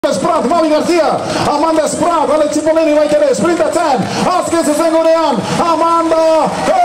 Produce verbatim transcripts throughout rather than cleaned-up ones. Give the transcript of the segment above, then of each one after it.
Sprat, Mavi Garcia, Amanda Sprat, Alex Cipollini baitere, sprintatzen, azken zuzen gurean, Amanda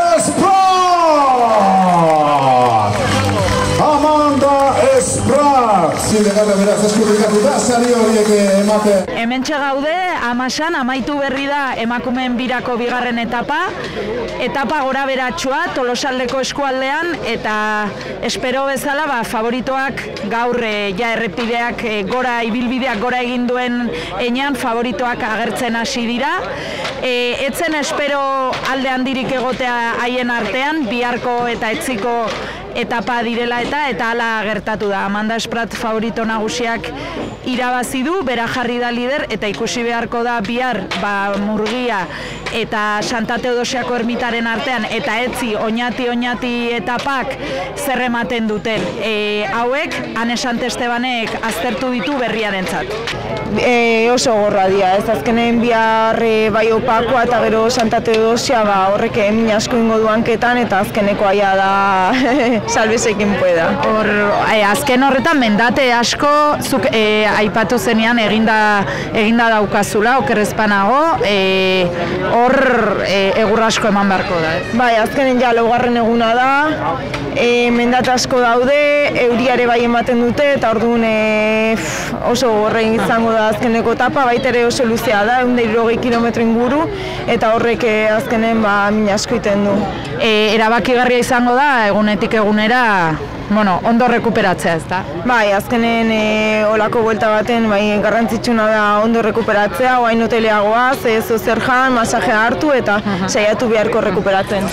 Sprat! Amanda Sprat! Zile gara beraz eskurrikatu da, sari horiek emate. Hementxe gaude, amasan, amaitu berri da emakumeen birako bigarren etapa. Etapa gora beratxua, Tolosaldeko eskualdean, eta espero bezala ba, favoritoak gaur e, ja errepideak e, gora, ibilbideak gora egin duen enean favoritoak agertzen hasi dira. E, etzen espero alde handirik egotea haien artean, biharko eta etziko etapa direla eta eta hala gertatu da. Amanda Sprat favorito nagusiak irabazi du, bera jarri da lider eta ikusi beharko da bihar ba, Murgia eta Santa Teodosiako ermitaren artean eta etzi oñati-oñati etapak zer ematen duten. E, hauek, Ane Santestebanek aztertu ditu berriarentzat. E, oso gorra dira, ez azkenen bihar e, bai opakoa eta gero Santa Teodosia ba, horrek emin asko ingo duanketan eta azkeneko aia da salbezekin pueda. Hor, e, azken horretan mendate asko zuk e, aipatu zenean eginda, eginda daukazula, okerrezpanago, e, hor e, egur asko eman beharko da. Eh? Bai, azkenen ja laugarren eguna da, e, mendate asko daude, euriare bai ematen dute eta orduan e, oso horrein izango da azkeneko etapa, baita ere oso luzea da, ehun eta hirurogei kilometro inguru, eta horrek e, azkenen ba, min asko iten du. E, erabakigarria izango da, egunetik egunera, bueno, ondo rekuperatzea, ez da? Bai, azkenen e, olako buelta baten bai, garrantzitsuna da ondo rekuperatzea, oain hoteleagoaz, ez zer jan, masajea hartu eta uh-huh. saiatu beharko rekuperatzen.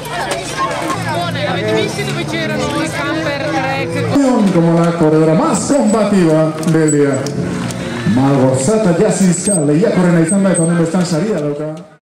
Como la corredora más combativa del día. Malgorzata Jasinska lehiakorrena izan da eta honen bestan saria dauka.